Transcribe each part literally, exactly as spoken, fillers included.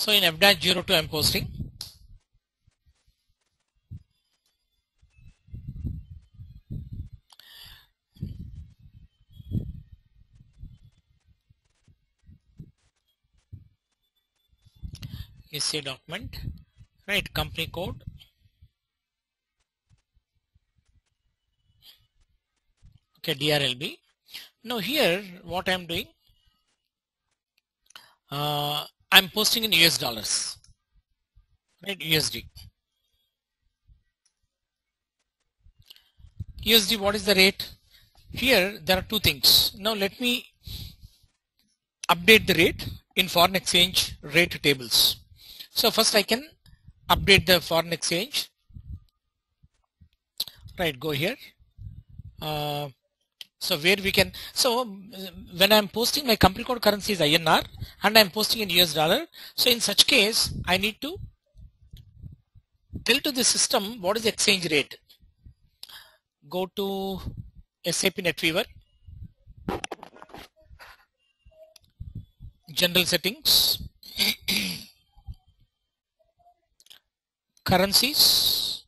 So in F dash zero two I'm posting. Is a document, right? Company code. Okay, D R L B. Now here what I'm doing, uh, I'm posting in U S dollars, right? U S D. U S D, what is the rate? Here there are two things. Now let me update the rate in foreign exchange rate tables. So first I can update the foreign exchange. Right, go here. Uh, so where we can, so when I'm posting my company code currency is I N R and I'm posting in U S dollar. So in such case, I need to tell to the system what is the exchange rate. Go to S A P NetWeaver, general settings, currencies,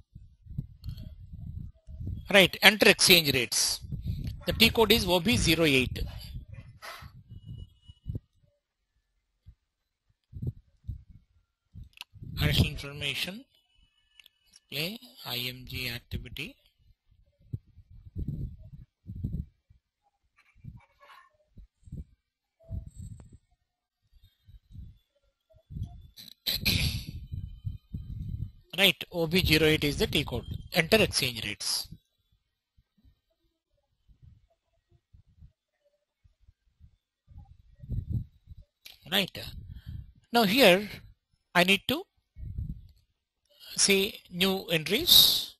right, enter exchange rates. The T code is O B zero eight. Additional information, display I M G activity. Right, O B zero eight is the T code. Enter exchange rates. Right. Now here I need to see new entries.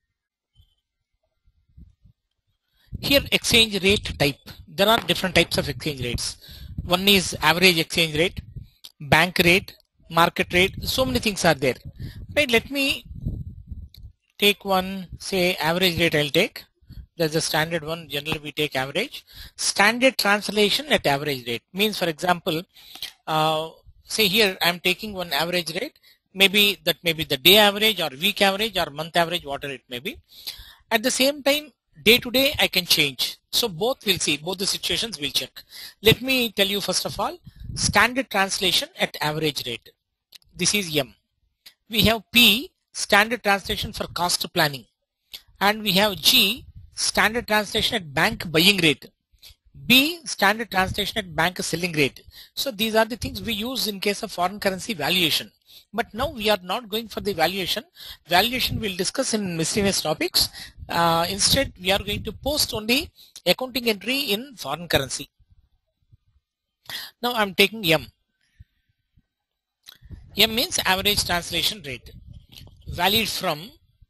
Here exchange rate type. There are different types of exchange rates. One is average exchange rate, bank rate, market rate. So many things are there. Right. Let me take one, say average rate I'll take. There's a standard one. Generally we take average. Standard translation at average rate means, for example, uh, say here I'm taking one average rate. Maybe that may be the day average or week average or month average, whatever it may be. At the same time, day to day I can change. So both will see, both the situations will check. Let me tell you first of all, standard translation at average rate. This is M. We have P, standard translation for cost planning. And we have G, standard translation at bank buying rate. B, standard translation at bank selling rate. So these are the things we use in case of foreign currency valuation. But now we are not going for the valuation. Valuation we'll discuss in miscellaneous topics. Uh, instead, we are going to post only accounting entry in foreign currency. Now I'm taking M. M means average translation rate. Valid from,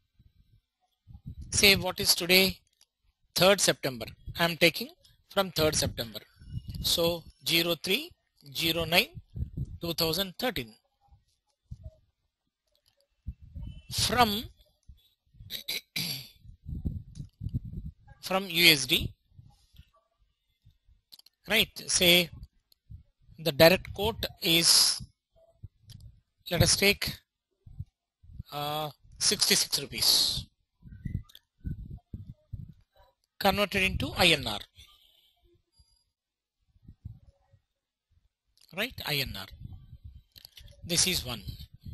say what is today, third September. I'm taking from third September. So zero three zero nine two thousand thirteen. From from U S D, right? Say the direct quote is, let us take uh, sixty-six rupees converted into I N R, right? I N R. This is one.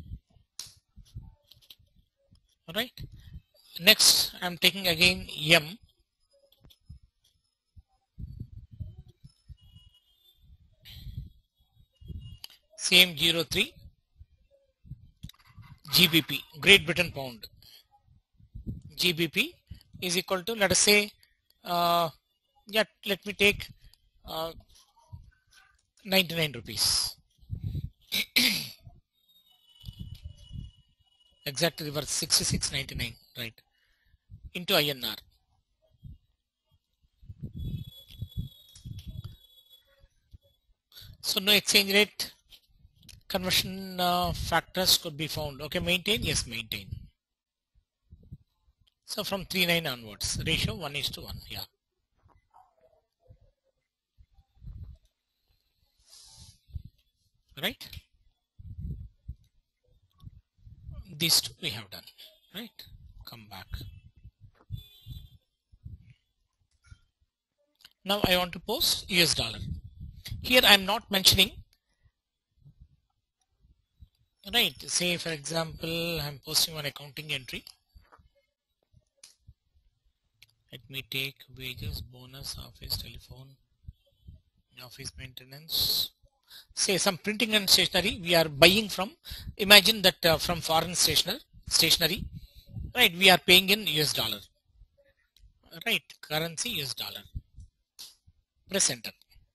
Right. Next, I'm taking again M. Same zero three. G B P, Great Britain Pound. G B P is equal to, let us say, uh, yeah, let me take uh, ninety-nine rupees. Exactly reverse, sixty-six ninety-nine, right, into I N R. So no exchange rate conversion uh, factors could be found. Okay, maintain, yes, maintain. So from three nine onwards, ratio one is to one, yeah. Right. these two we have done, right? Come back. Now I want to post U S dollar. Here I am not mentioning, right? Say for example, I'm posting one accounting entry. Let me take wages, bonus, office, telephone, office maintenance. Say some printing and stationery we are buying from. Imagine that uh, from foreign stationer, stationery, right? We are paying in U S dollar, right? Currency U S dollar. Press enter.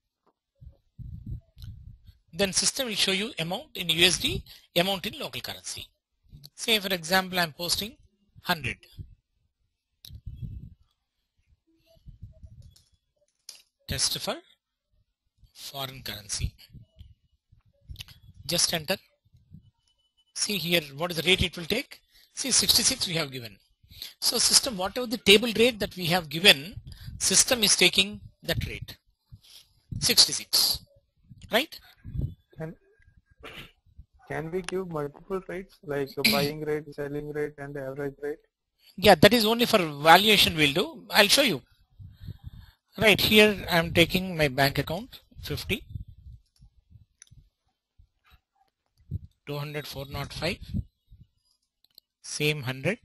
Then system will show you amount in U S D, amount in local currency. Say for example, I'm posting one hundred. Test for foreign currency. Just enter. See here, what is the rate it will take? See, sixty-six we have given. So system, whatever the table rate that we have given, system is taking that rate, sixty-six, right? Can, can we give multiple rates like a buying rate, selling rate and the average rate? Yeah, that is only for valuation we'll do. I'll show you. Right here, I'm taking my bank account, fifty, two hundred, four oh five, same one hundred,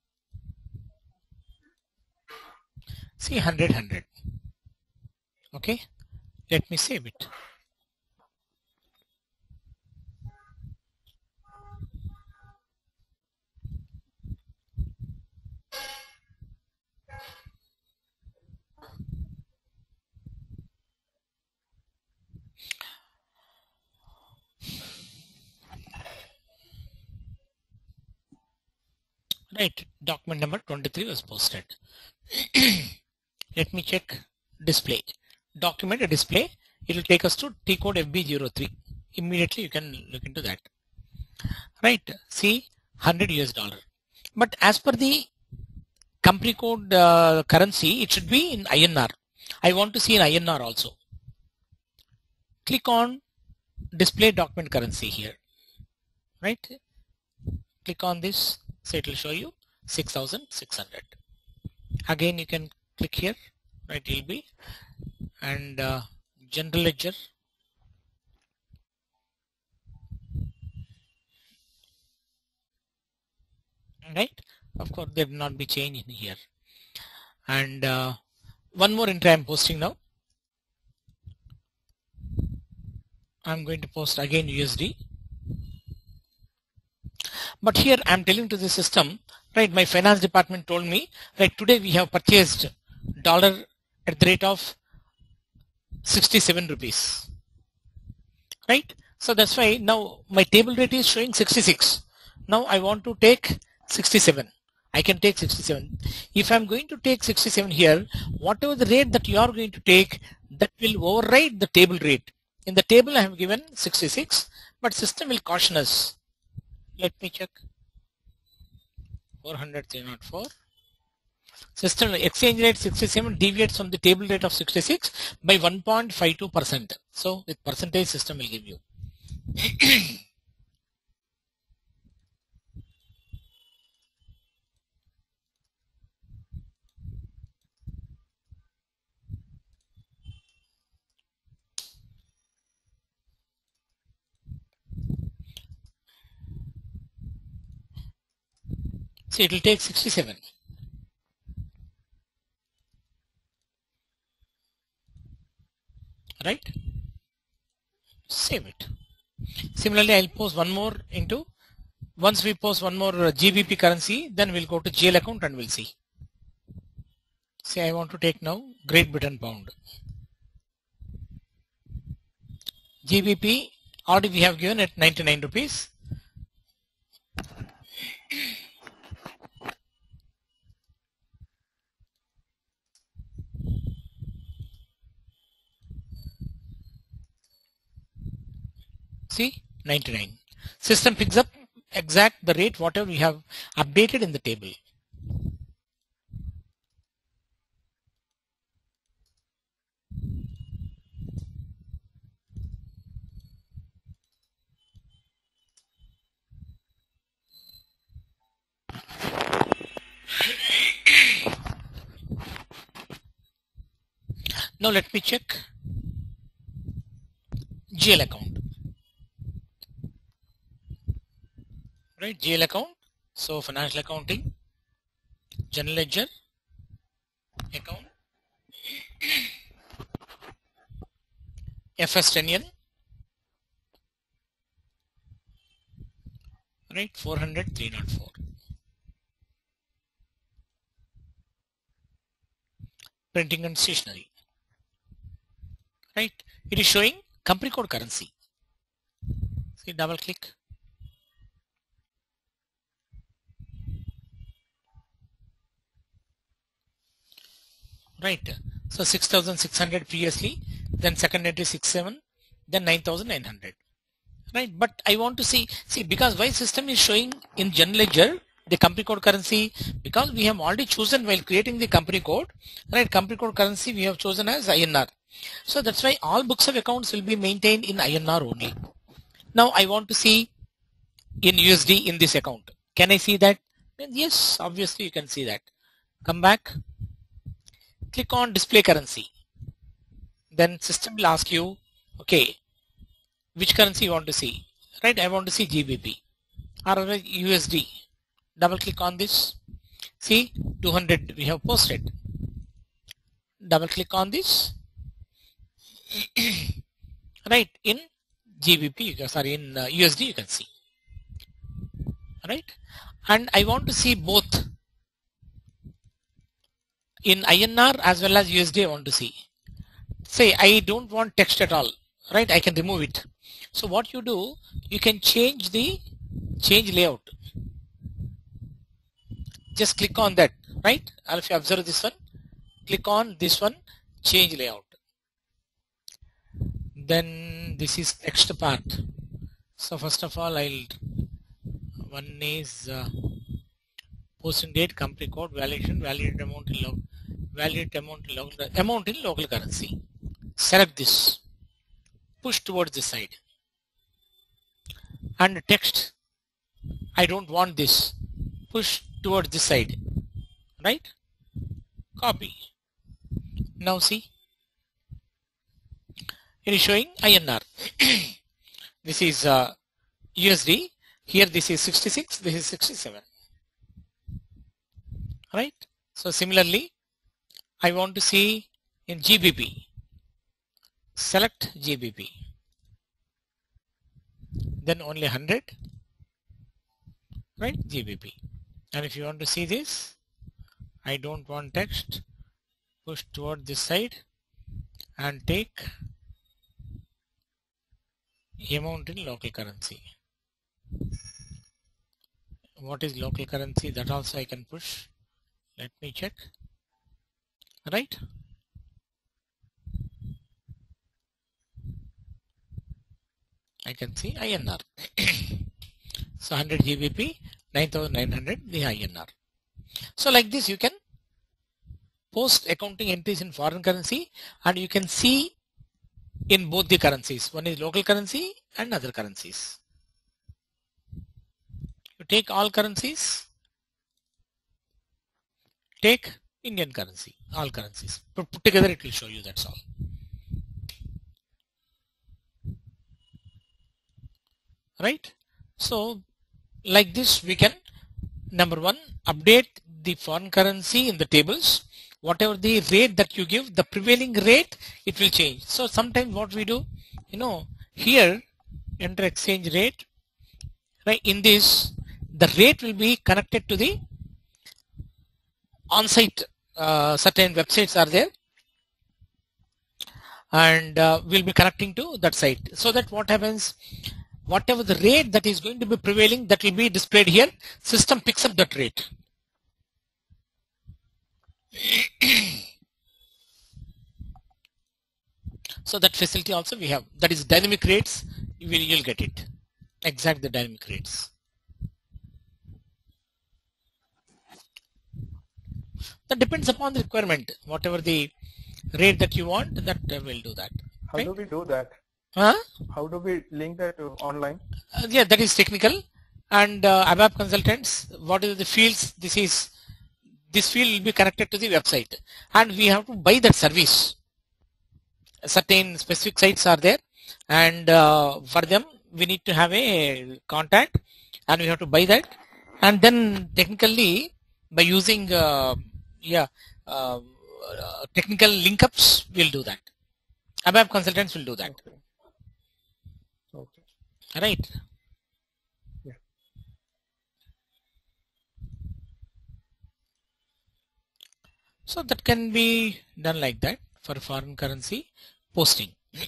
see one hundred, one hundred. Okay, let me save it. Right, document number twenty-three was posted. Let me check display. Document a display. It will take us to T code F B zero three. Immediately you can look into that. Right, see one hundred U S dollar. But as per the company code uh, currency, it should be in I N R. I want to see in I N R also. Click on display document currency here. Right, click on this. So it will show you six thousand six hundred. Again you can click here, right? It will be and uh, general ledger, right? Of course there will not be change in here. And uh, one more entry I'm posting now. I'm going to post again U S D. But here I'm telling to the system, right? My finance department told me, right? Today we have purchased dollar at the rate of sixty-seven rupees, right? So that's why now my table rate is showing sixty-six. Now I want to take sixty-seven. I can take sixty-seven. If I'm going to take sixty-seven here, whatever the rate that you are going to take, that will override the table rate. In the table I have given sixty-six, but system will caution us. Let me check. four hundred, three oh four. System exchange rate sixty-seven deviates from the table rate of sixty-six by one point five two percent. So with percentage system will give you. So it will take sixty-seven. Right? Save it. Similarly, I'll post one more into, once we post one more G B P currency, then we'll go to G L account and we'll see. Say I want to take now Great Britain pound. G B P already we have given at ninety-nine rupees. See, ninety-nine. System picks up exact the rate whatever we have updated in the table. Now let me check G L account. Right, G L account. So financial accounting, general ledger account, F S ten N, right, four hundred, three oh four. Printing and stationery, right, it is showing company code currency. See, double click. Right, so six thousand six hundred previously, then second entry six seven, then nine thousand nine hundred. Right, but I want to see, see because why system is showing in general ledger the company code currency, because we have already chosen while creating the company code, right, company code currency we have chosen as I N R. So that's why all books of accounts will be maintained in I N R only. Now I want to see in U S D in this account. Can I see that? Yes, obviously you can see that. Come back, click on display currency. Then system will ask you, okay, which currency you want to see, right? I want to see G B P or U S D. Double click on this. See, two hundred we have posted. Double click on this. Right, in G B P, sorry, in uh, U S D you can see. Right, and I want to see both in I N R as well as U S D. I want to see. Say I don't want text at all, right? I can remove it. So what you do, you can change the change layout. Just click on that, right? And if you observe this one, click on this one, change layout. Then this is text part. So first of all, I'll one is uh, posting date, company code, valuation, valid amount in local, valid amount in local, amount in local currency. Select this, push towards this side, and text. I don't want this. Push towards this side, right? Copy. Now see, it is showing I N R. This is uh, U S D. Here this is sixty-six. This is sixty-seven. Right. So similarly, I want to see in G B P. Select G B P. Then only one hundred. Right, G B P. And if you want to see this, I don't want text, push toward this side and take amount in local currency. What is local currency? That also I can push. Let me check. Right. I can see I N R. So one hundred G B P, nine thousand nine hundred the I N R. So like this you can post accounting entries in foreign currency and you can see in both the currencies. One is local currency and other currencies. You take all currencies, take Indian currency, all currencies. Put, put together it will show you, that's all. Right? So like this we can, number one, update the foreign currency in the tables. Whatever the rate that you give, the prevailing rate, it will change. So sometimes what we do, you know, here enter exchange rate, right? In this, the rate will be connected to the on-site, uh, certain websites are there, and uh, we'll be connecting to that site. So that what happens, whatever the rate that is going to be prevailing, that will be displayed here. System picks up that rate. So that facility also we have. That is dynamic rates. You will you'll get it. Exact the dynamic rates. That depends upon the requirement. Whatever the rate that you want, that uh, will do that. How right? do we do that? Huh? How do we link that to online? Uh, yeah, that is technical. And uh, A B A P consultants, what is the fields? This is this field will be connected to the website, and we have to buy that service. certain specific sites are there, and uh, for them we need to have a contact, and we have to buy that, and then technically by using uh, yeah uh, uh, technical linkups we'll do that. ABAP consultants will do that. Okay. Okay. Right. Yeah. So that can be done like that for foreign currency posting.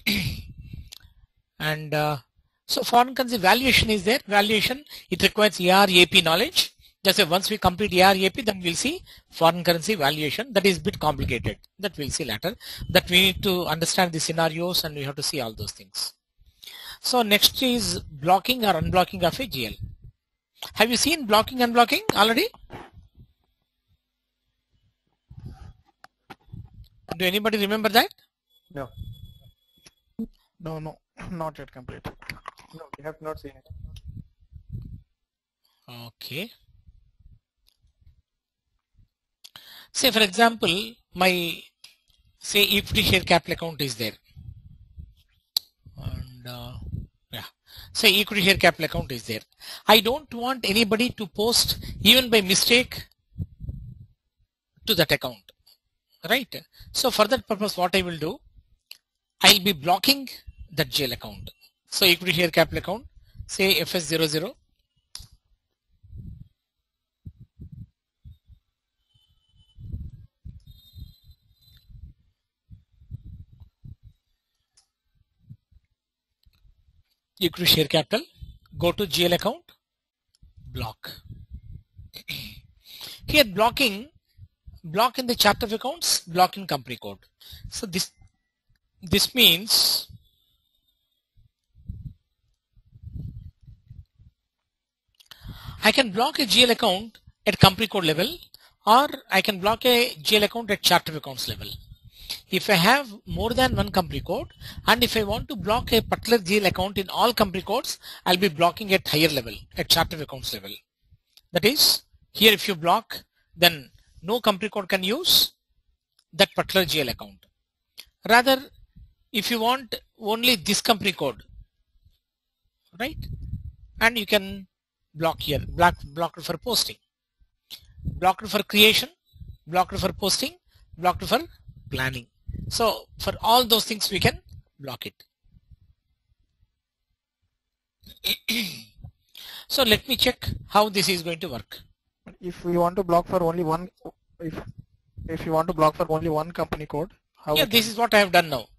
And uh, so foreign currency valuation is there. Valuation, it requires E R A P knowledge. Just say once we complete E R A P, then we'll see foreign currency valuation. That is a bit complicated. That we'll see later. That we need to understand the scenarios, and we have to see all those things. So next is blocking or unblocking of a G L. Have you seen blocking and unblocking already? Do anybody remember that? No. No, no, not yet complete. No, we have not seen it. Okay. Say for example, my say equity share capital account is there, and uh, yeah, say equity share capital account is there. I don't want anybody to post even by mistake to that account, right? So for that purpose, what I will do, I'll be blocking that G L account. So equity share capital account, say F S zero zero. Equity share capital, go to G L account, block. Here blocking, block in the chart of accounts, block in company code. So this this means I can block a G L account at company code level, or I can block a G L account at chart of accounts level. If I have more than one company code, and if I want to block a particular G L account in all company codes, I'll be blocking at higher level, at chart of accounts level. That is, here if you block, then no company code can use that particular G L account. Rather, if you want only this company code, right, and you can block here, block, block it for posting, block it for creation, block it for posting, block it for planning. So for all those things we can block it. So let me check how this is going to work. If we want to block for only one, if if you want to block for only one company code, how? Yeah, this is what I have done now.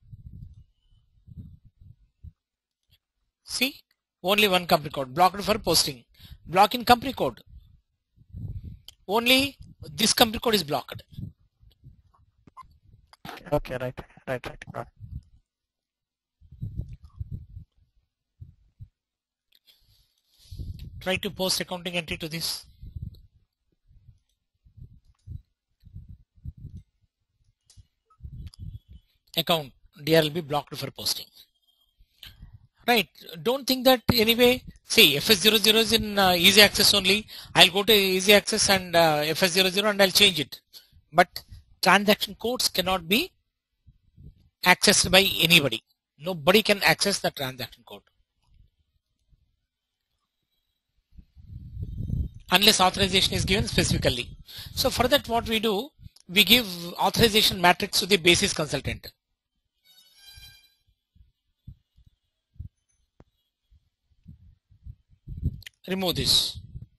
See, only one company code, blocked for posting, block in company code. Only this company code is blocked. Okay, right, right, right. Got it. Try to post accounting entry to this. Account D R will be blocked for posting. Right, don't think that anyway, see F S zero zero is in uh, easy access only. I'll go to easy access and uh, F S zero zero and I'll change it. But transaction codes cannot be accessed by anybody. Nobody can access the transaction code unless authorization is given specifically. So for that, what we do, we give authorization matrix to the basis consultant. Remove this.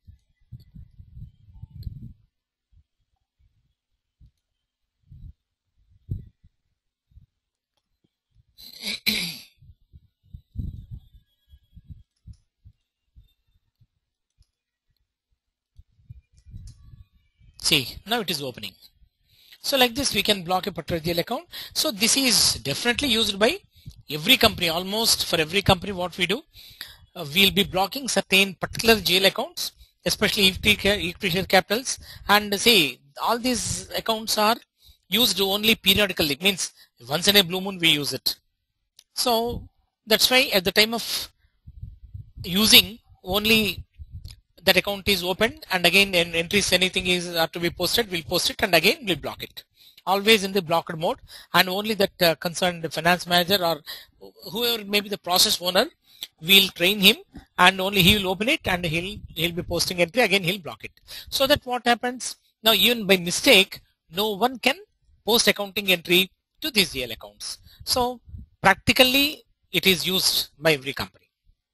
See, now it is opening. So like this, we can block a particular G L account. So this is definitely used by every company, almost for every company. What we do, uh, we'll be blocking certain particular G L accounts, especially equity share capitals. And see, all these accounts are used only periodically. It means once in a blue moon we use it. So that's why at the time of using, only that account is opened, and again entries anything is are to be posted, we'll post it and again we'll block it. always in the blocked mode, and only that uh, concerned finance manager or whoever may be the process owner will train him, and only he will open it and he'll he'll be posting entry, again he'll block it. So that what happens now, even by mistake no one can post accounting entry to these G L accounts. So practically it is used by every company,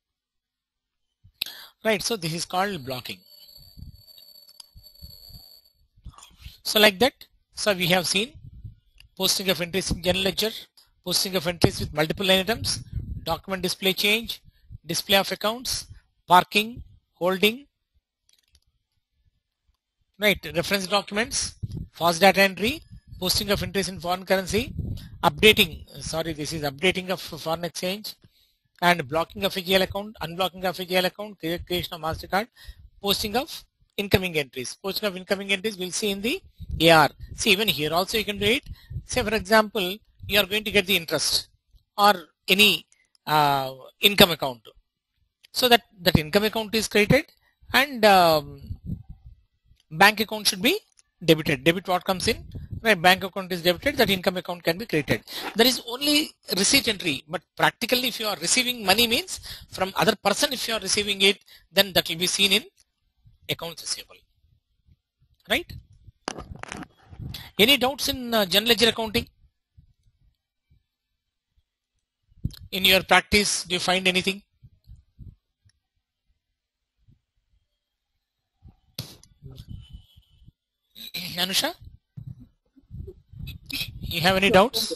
right? So this is called blocking. So like that, so we have seen posting of entries in general ledger, posting of entries with multiple line items, document display change, display of accounts, parking, holding, right, reference documents, fast data entry, posting of entries in foreign currency, updating, sorry, this is updating of foreign exchange, and blocking of a G L account, unblocking of a G L account, creation of MasterCard, posting of incoming entries. Posting of incoming entries we'll see in the A R. See, even here also you can do it. Say for example, you are going to get the interest or any uh, income account. So that, that income account is created, and um, bank account should be debited. Debit what comes in, right? Bank account is debited, that income account can be created. There is only receipt entry, but practically if you are receiving money means from other person, if you are receiving it, then that will be seen in accounts receivable, right? Any doubts in uh, general ledger accounting? In your practice, do you find anything? Anusha, you have any doubts?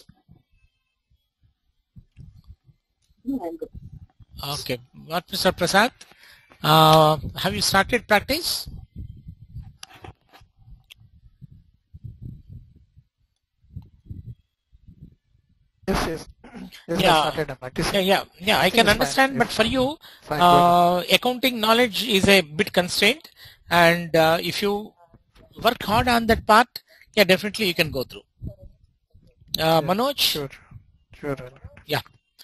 Okay, what Mister Prasad? Uh, have you started practice? Yes, yes. Yes, Yeah. I started practicing. Yeah, yeah, yeah. I can It's understand, fine. but It's for you, fine. uh, accounting knowledge is a bit constrained, and uh, if you work hard on that part, yeah, definitely you can go through. Uh, Yeah, Manoj, Sure, sure. yeah,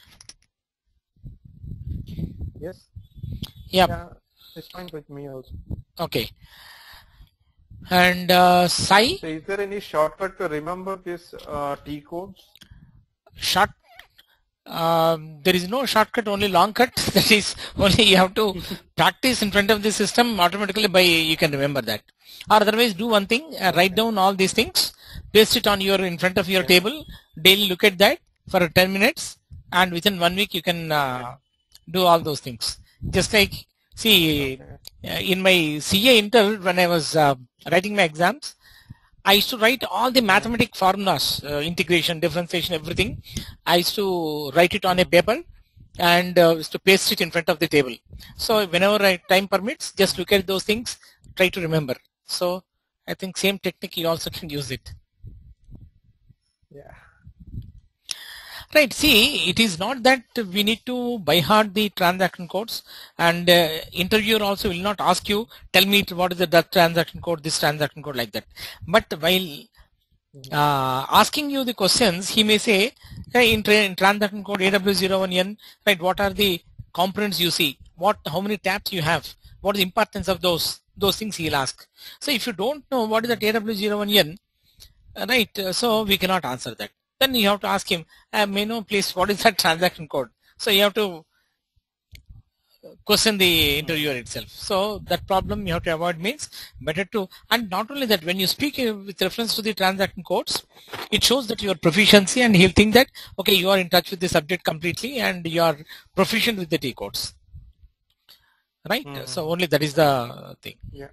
Yes. yeah, Yeah, it's fine with me also. okay. And uh, Sai, So is there any shortcut to remember these uh, T codes? short. Um, there is no shortcut, only long cut. That is only you have to practice in front of the system. Automatically, by you can remember that. Or otherwise, do one thing: uh, write down all these things, paste it on your in front of your Okay. table. Daily look at that for ten minutes, and within one week you can uh, do all those things. Just like see, Okay. uh, in my C A inter when I was uh, writing my exams, I used to write all the mathematic formulas, uh, integration, differentiation, everything. I used to write it on a paper and uh, used to paste it in front of the table. So whenever I, time permits, just look at those things, try to remember. So I think same technique you also can use it. Yeah. Right. See, it is not that we need to by heart the transaction codes, and uh, interviewer also will not ask you, tell me what is the that transaction code, this transaction code, like that. But while uh, asking you the questions, he may say, hey, in, tra in transaction code A W zero one N, right, what are the components you see? What, how many tabs you have? What is the importance of those? Those things he'll ask. So if you don't know what is that A W zero one N, right, uh, so we cannot answer that. Then you have to ask him, uh, may know please what is that transaction code? So you have to question the interviewer itself. So that problem you have to avoid means better to, and not only that, when you speak uh, with reference to the transaction codes, it shows that your proficiency, and he'll think that, okay, you are in touch with the subject completely and you are proficient with the T codes. Right? Mhm. So only that is the thing. Yeah.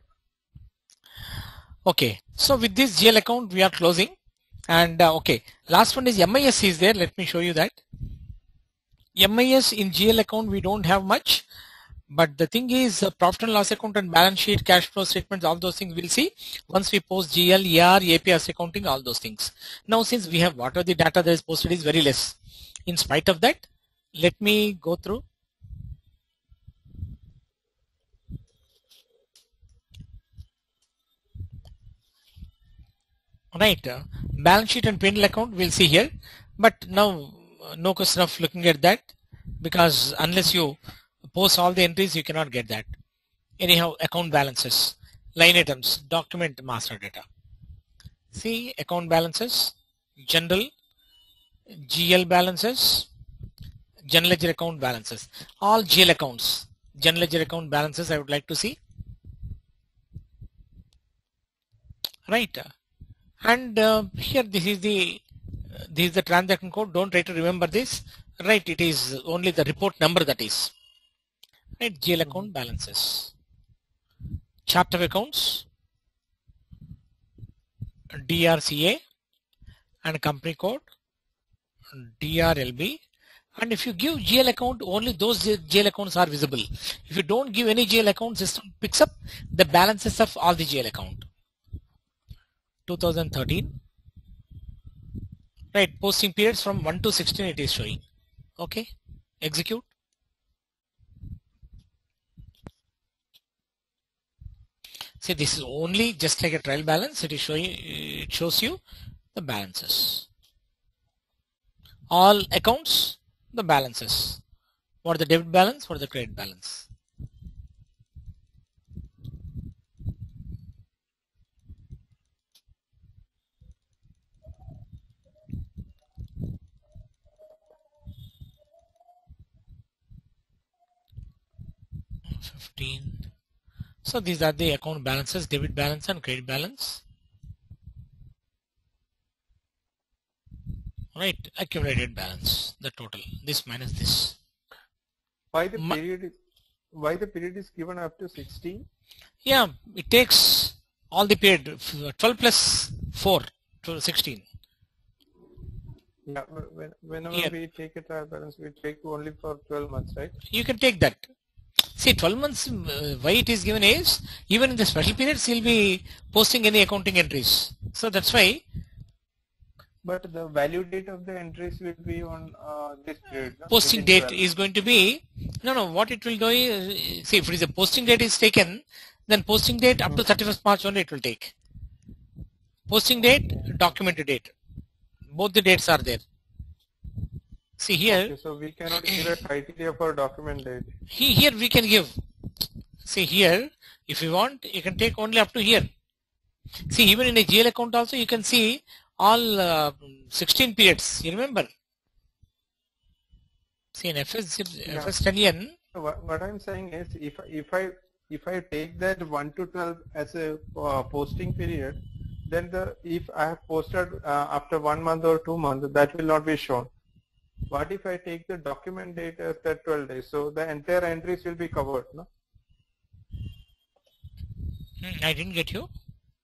Okay. So with this G L account, we are closing. And uh, okay, last one is M I S is there. Let me show you that. M I S in G L account, we don't have much. But the thing is, uh, profit and loss account and balance sheet, cash flow statements, all those things we'll see once we post G L, E R, A P S accounting, all those things. Now, since we have whatever the data that is posted is very less. In spite of that, let me go through. Right, uh, balance sheet and P and L account we'll see here, but now uh, no question of looking at that, because unless you post all the entries you cannot get that. Anyhow, account balances, line items, document, master data. See account balances, general, G L balances, general ledger account balances, all G L accounts, general ledger account balances I would like to see. Right, and uh, here this is the uh, this is the transaction code. Don't try to remember this. Right, it is only the report number that is. Right, G L account balances, chart of accounts, D R C A, and company code D R L B. And if you give G L account, only those G L accounts are visible. If you don't give any G L account, system picks up the balances of all the G L account. two thousand thirteen. Right, posting periods from one to sixteen it is showing. Okay, execute. See, this is only just like a trial balance. It is showing, it shows you the balances. All accounts, the balances. What are the debit balance, what are the credit balance. fifteen. So these are the account balances, debit balance and credit balance. Right, accumulated balance, the total, this minus this. Why the Ma period is, why the period is given up to sixteen? Yeah, it takes all the period, twelve plus four to sixteen. Yeah, when, whenever Yeah. we take a trial balance, we take only for twelve months, right? You can take that. See, twelve months, uh, why it is given is, even in the special periods, he'll be posting any accounting entries. So that's why. But the value date of the entries will be on uh, this period. No? Posting Within date twelve. is going to be, no, no, what it will go is, see, if it is a posting date is taken, then posting date up to thirty-first March only it will take. Posting date, documented date. Both the dates are there. See here, Okay, so we cannot give a criteria for document date. he, here we can give. See here, if you want, you can take only up to here. See, even in a G L account also, you can see all uh, sixteen periods. You remember? See, in F S, Yeah. F S ten N, So what, what I'm saying is, if if I if I take that one to twelve as a uh, posting period, then the if I have posted uh, after one month or two months, that will not be shown. What if I take the document date as that twelve days? So the entire entries will be covered, no? hmm, I didn't get you.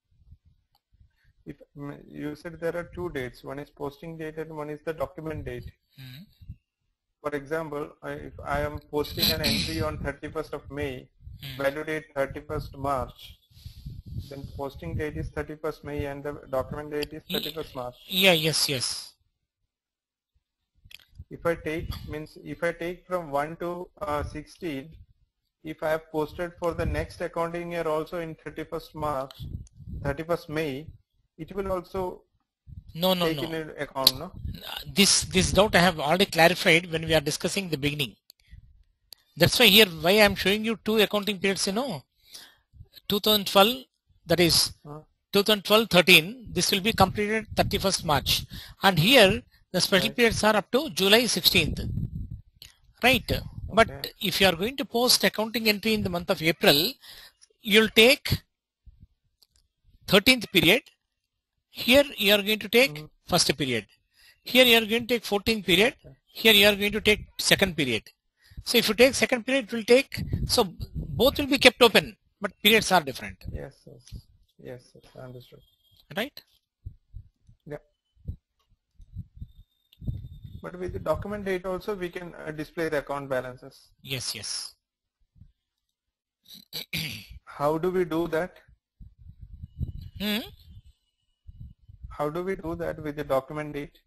If mm, you said there are two dates, one is posting date and one is the document date. Hmm. For example, I, if I am posting an entry on thirty-first of May, Hmm. value date thirty-first March, then posting date is thirty-first May and the document date is thirty-first March. Yeah, yes, yes. If I take means if I take from one to uh, sixteen, if I have posted for the next accounting year also in thirty-first March, thirty-first May, it will also No, no, take no. in account, no? This this doubt I have already clarified when we are discussing the beginning. That's why here why I am showing you two accounting periods. You know, two thousand twelve, that is Huh? twenty twelve thirteen. This will be completed thirty-first March, and here the special Right. periods are up to July sixteenth. Right. But Okay. if you are going to post accounting entry in the month of April, you'll take thirteenth period. Here you are going to take Mhm. first period. Here you are going to take fourteenth period. Here you are going to take second period. So if you take second period, it will take, so both will be kept open, but periods are different, Yes, yes, yes, yes, I understood. right? Yeah. But with the document date also, we can uh, display the account balances. Yes, yes. How do we do that? Hmm? How do we do that with the document date?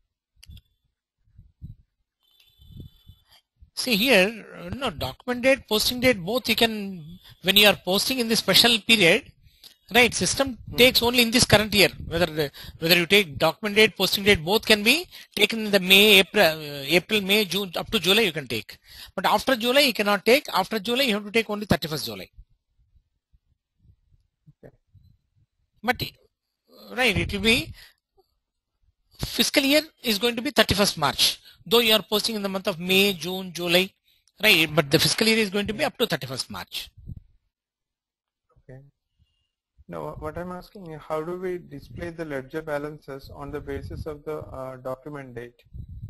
See here, uh, no, document date, posting date, both you can, when you are posting in the special period, right, system takes only in this current year, whether the, whether you take document date, posting date, both can be taken in the May, April, uh, April, May, June, up to July you can take. But after July you cannot take, after July you have to take only thirty-first July. Okay. But right, it will be fiscal year is going to be thirty-first March, though you are posting in the month of May, June, July, right, but the fiscal year is going to be Yeah. up to thirty-first March. Okay. No, what I'm asking is how do we display the ledger balances on the basis of the uh, document date?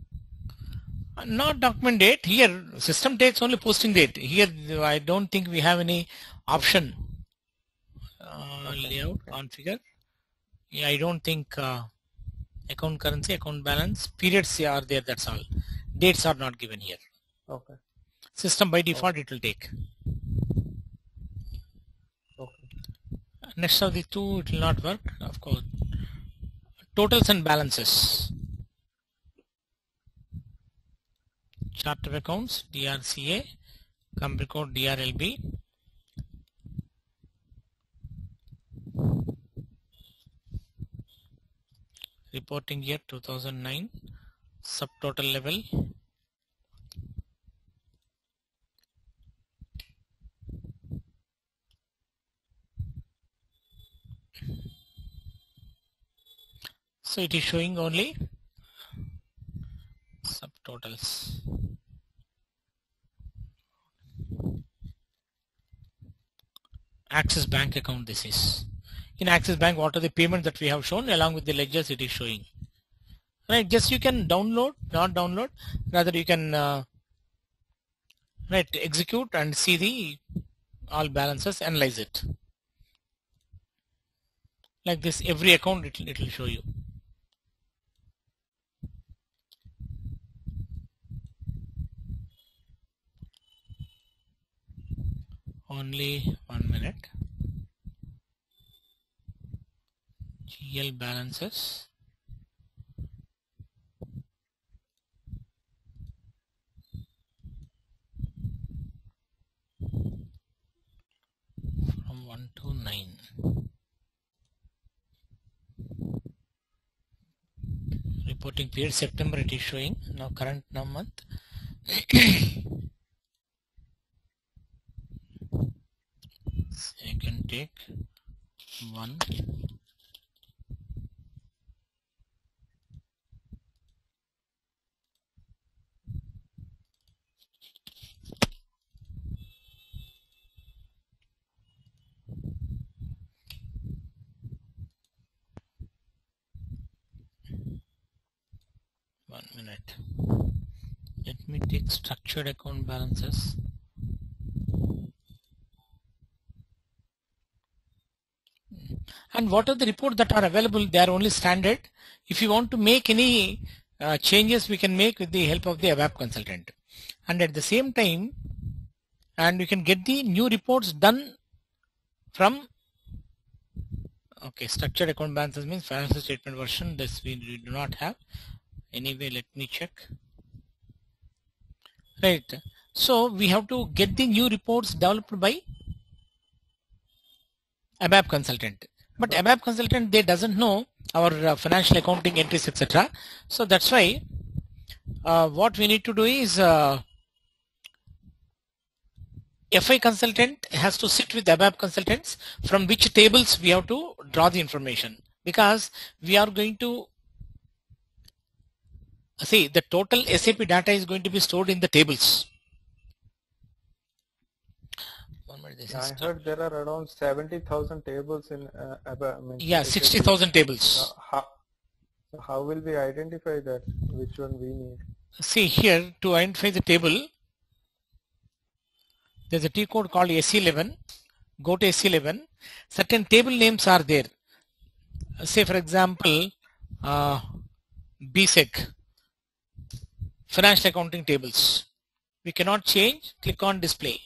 Not document date. Here system takes only posting date. Here I don't think we have any option. Uh, Okay, layout, okay. configure. Yeah, I don't think uh, account currency, account balance, periods are there, that's all. Dates are not given here. Okay. System by default Okay. it will take. Okay. Next of the two it will not work, of course. Totals and balances. Chart of accounts, D R C A, company code D R L B. Reporting year two thousand nine, subtotal level. So it is showing only subtotals. Axis Bank account this is. In Axis Bank, what are the payments that we have shown along with the ledgers it is showing. Right, just you can download, not download, rather you can uh, right execute and see the all balances, analyze it. Like this, every account it, it will show you. Only one minute. G L balances. From one to nine. Reporting period September it is showing. Now current now month. I can take one. One minute. Let me take structured account balances. And what are the reports that are available? They are only standard. If you want to make any uh, changes, we can make with the help of the A B A P consultant. And at the same time, and we can get the new reports done from, okay, structured account balances means financial statement version. This we do not have. Anyway, let me check. Right. So we have to get the new reports developed by A B A P consultant. But A B A P consultant, they doesn't know our uh, financial accounting entries, et cetera. So that's why uh, what we need to do is uh, F I consultant has to sit with A B A P consultants from which tables we have to draw the information, because we are going to see the total S A P data is going to be stored in the tables. I heard there are around seventy thousand tables in uh, A B A P. I mean, Yeah, sixty thousand tables. Uh, how, so how will we identify that? Which one we need? See here, to identify the table, there's a T code called S eleven. Go to S eleven. Certain table names are there. Say for example, uh, B S E C, financial accounting tables. We cannot change. Click on display.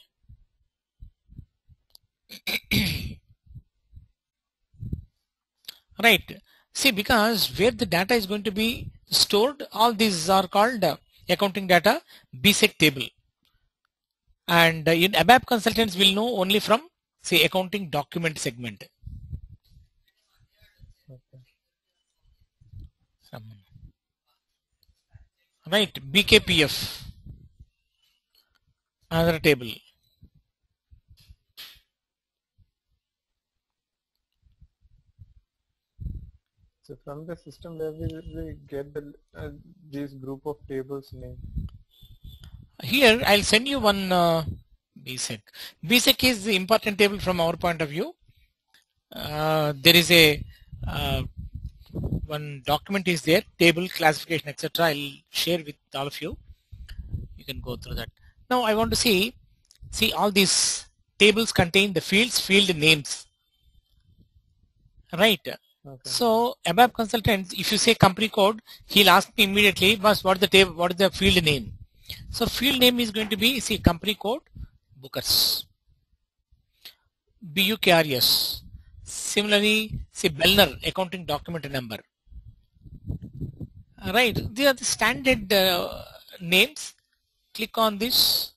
Right. See, because where the data is going to be stored, all these are called uh, accounting data B S E C table. And uh, in A B A P consultants will know only from, say, accounting document segment. Okay. Right. B K P F. Another table. So from the system where we, we get the uh, this group of tables name. Here I'll send you one uh, B S E C. B S E C is the important table from our point of view. Uh, there is a uh, one document is there, table classification, et cetera. I'll share with all of you. You can go through that. Now I want to see see all these tables contain the fields, field names, right? Okay. So A B A P consultant, if you say company code, he'll ask me immediately, boss, what is the table, what is the field name? So field name is going to be, see, company code, Bookers, B U K R S. Similarly, see, Bellner, accounting document number. Right, these are the standard uh, names. Click on this.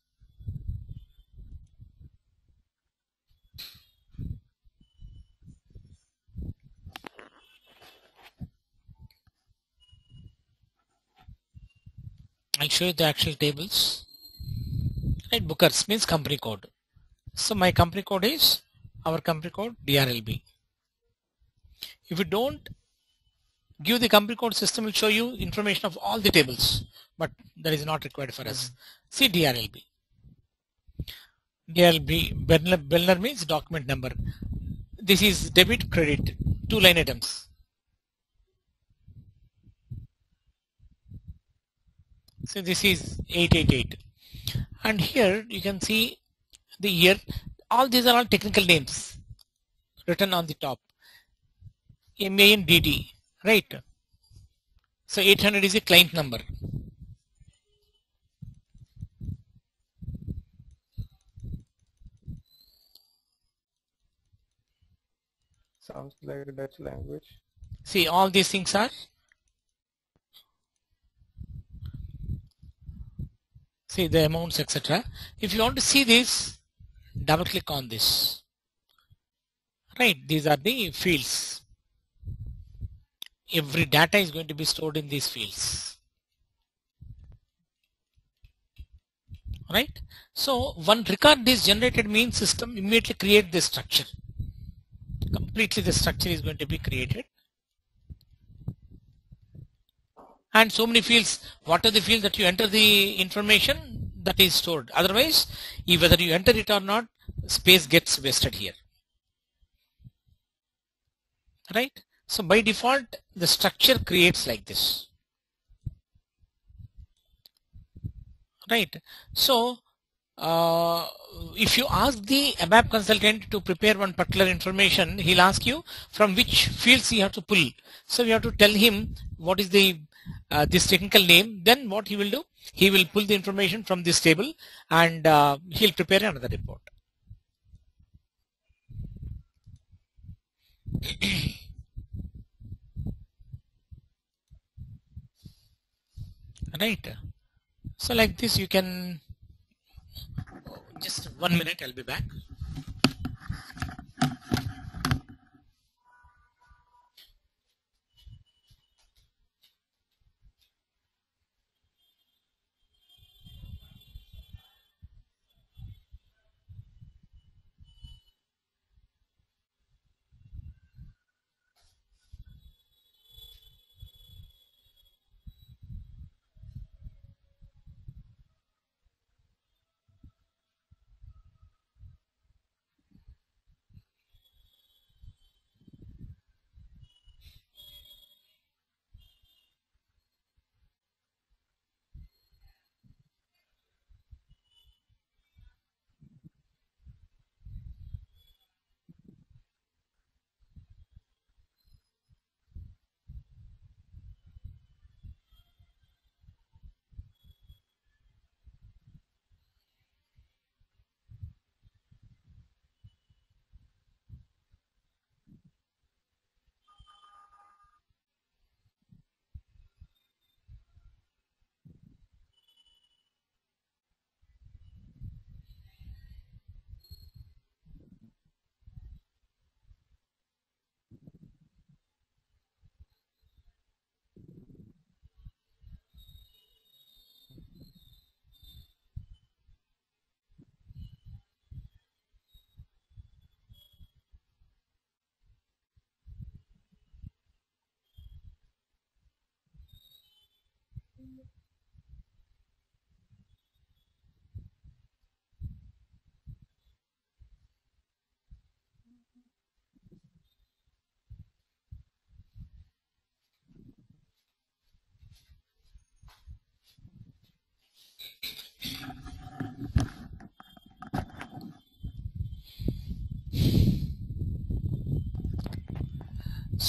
I'll show you the actual tables. Right, Bookers means company code. So my company code is, our company code D R L B. If you don't give the company code, system will show you information of all the tables, but that is not required for us. See D R L B. D R L B, Bellner, Bellner means document number. This is debit, credit, two line items. So this is eight eight eight. And here you can see the year. All these are all technical names written on the top. M A N D D, right? So eight hundred is a client number. Sounds like a Dutch language. See, all these things are, see the amounts, et cetera. If you want to see this, double click on this. Right, these are the fields. Every data is going to be stored in these fields. Right? So one record is generated means system immediately create this structure. Completely the structure is going to be created. And so many fields, what are the fields that you enter the information that is stored. Otherwise, if whether you enter it or not, space gets wasted here. Right? So by default, the structure creates like this. Right? So uh, if you ask the A B A P consultant to prepare one particular information, he'll ask you from which fields you have to pull. So you have to tell him what is the uh, this technical name. Then what he will do? He will pull the information from this table and uh, he'll prepare another report. Right? So like this you can, just one minute, I'll be back.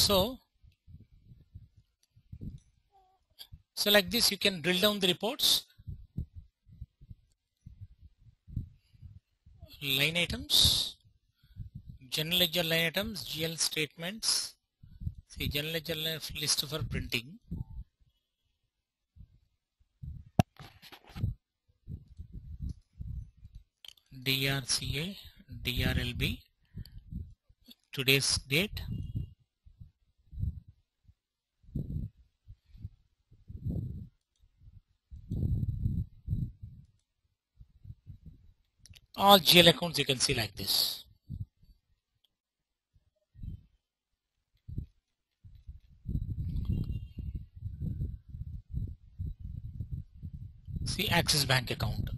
So, so like this, you can drill down the reports. Line items, general ledger line items, G L statements. See, general ledger list for printing. D R C A, D R L B, today's date. All G L accounts you can see like this. See, Axis Bank account.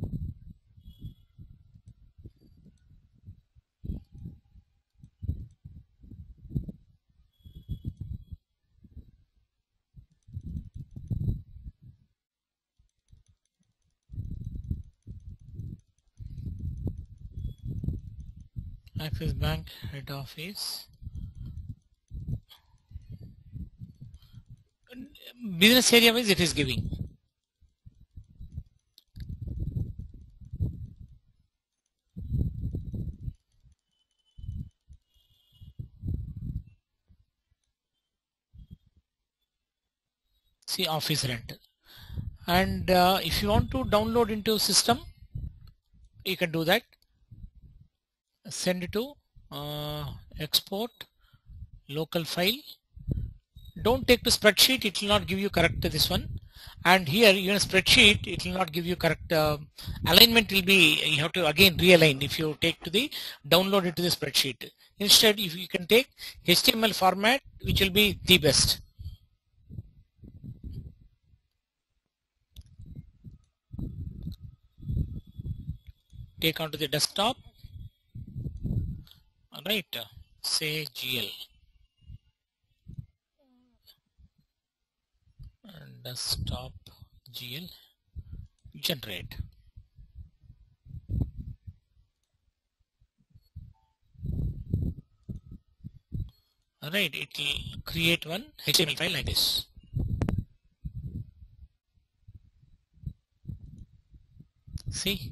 Axis Bank head office. Business area wise it is giving. See, office rent. And uh, if you want to download into system, you can do that. Send it to uh, export local file. Don't take to spreadsheet, it will not give you correct this one. And here even spreadsheet, it will not give you correct uh, alignment. Will be, you have to again realign if you take to the download it to the spreadsheet. Instead, if you can take H T M L format, which will be the best. Take onto the desktop. All right, say G L. Desktop G L, generate. All right, it will create one H T M L file like this. See,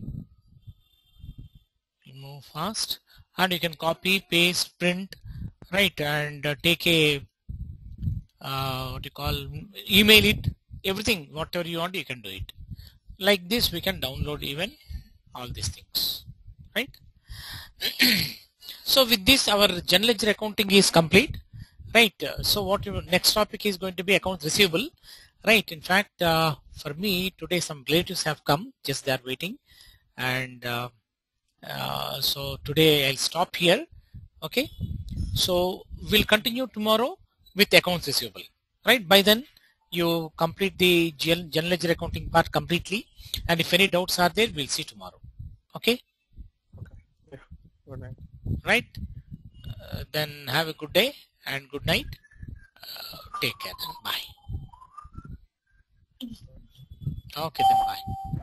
move fast, and you can copy, paste, print, right, and uh, take a uh, what you call email it. Everything, whatever you want, you can do it. Like this, we can download even all these things, right? So with this, our general ledger accounting is complete, right? So what your next topic is going to be accounts receivable, right? In fact, uh, for me today, some relatives have come, just they are waiting, and uh, uh, so today I'll stop here. Okay, so we'll continue tomorrow with accounts receivable, right? By then, you complete the general ledger accounting part completely, and if any doubts are there, we'll see tomorrow. Okay? Okay. Yeah. Good night. Right? Uh, then have a good day and good night. Uh, take care then. Bye. Okay, then bye.